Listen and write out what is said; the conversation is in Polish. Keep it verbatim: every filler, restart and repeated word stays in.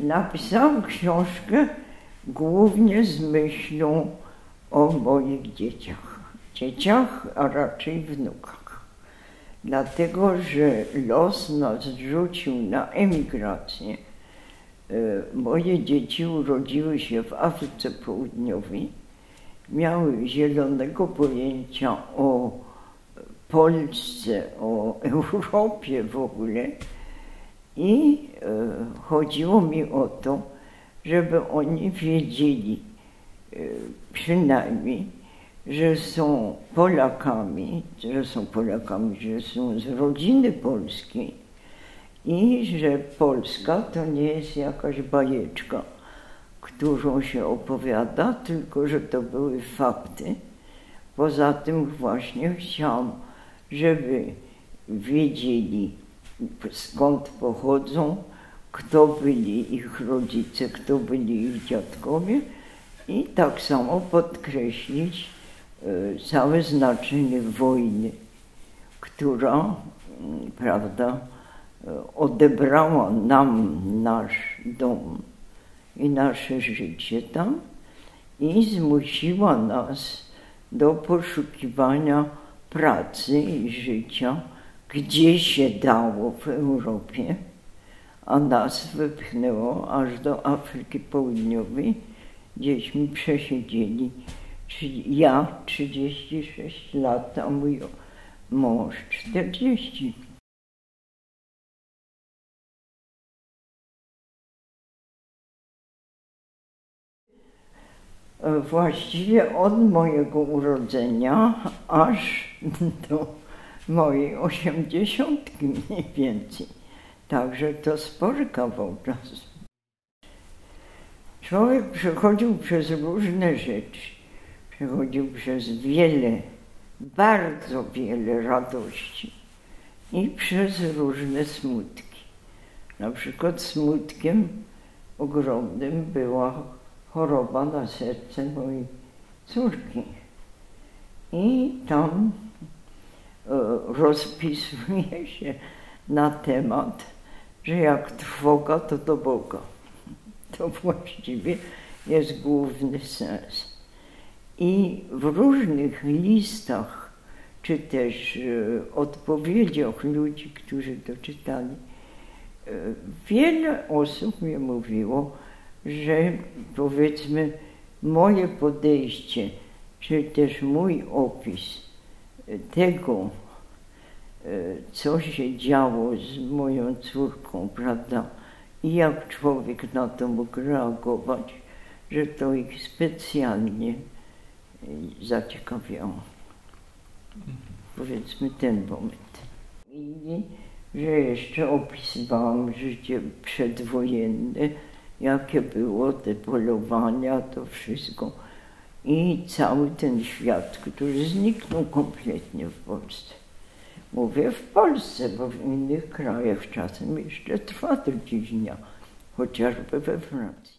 napisałam książkę głównie z myślą o moich dzieciach. Dzieciach, a raczej wnukach. Dlatego, że los nas rzucił na emigrację. Moje dzieci urodziły się w Afryce Południowej. Miały zielonego pojęcia o Polsce, o Europie w ogóle. I chodziło mi o to, żeby oni wiedzieli przynajmniej, że są Polakami, że są Polakami, że są z rodziny polskiej i że Polska to nie jest jakaś bajeczka, którą się opowiada, tylko że to były fakty. Poza tym właśnie chciałam, żeby wiedzieli, skąd pochodzą, kto byli ich rodzice, kto byli ich dziadkowie i tak samo podkreślić całe znaczenie wojny, która, prawda, odebrała nam nasz dom i nasze życie tam i zmusiła nas do poszukiwania pracy i życia, gdzie się dało w Europie, a nas wypchnęło aż do Afryki Południowej, gdzieśmy przesiedzieli, czyli ja trzydzieści sześć lat, a mój mąż czterdzieści. Właściwie od mojego urodzenia aż do mojej osiemdziesiątki mniej więcej. Także to spory kawał czasu. Człowiek przechodził przez różne rzeczy. Przechodził przez wiele, bardzo wiele radości i przez różne smutki. Na przykład smutkiem ogromnym była choroba na serce mojej córki. I tam rozpisuje się na temat, że jak trwoga, to do Boga. To właściwie jest główny sens. I w różnych listach, czy też odpowiedziach ludzi, którzy to czytali, wiele osób mi mówiło, że powiedzmy moje podejście, czy też mój opis tego, co się działo z moją córką, prawda, i jak człowiek na to mógł reagować, że to ich specjalnie zaciekawiało. Powiedzmy ten moment. I że jeszcze opisywałam życie przedwojenne, jakie było te polowania, to wszystko. I cały ten świat, który zniknął kompletnie w Polsce. Mówię w Polsce, bo w innych krajach czasem jeszcze trwa do dziś dnia, chociażby we Francji.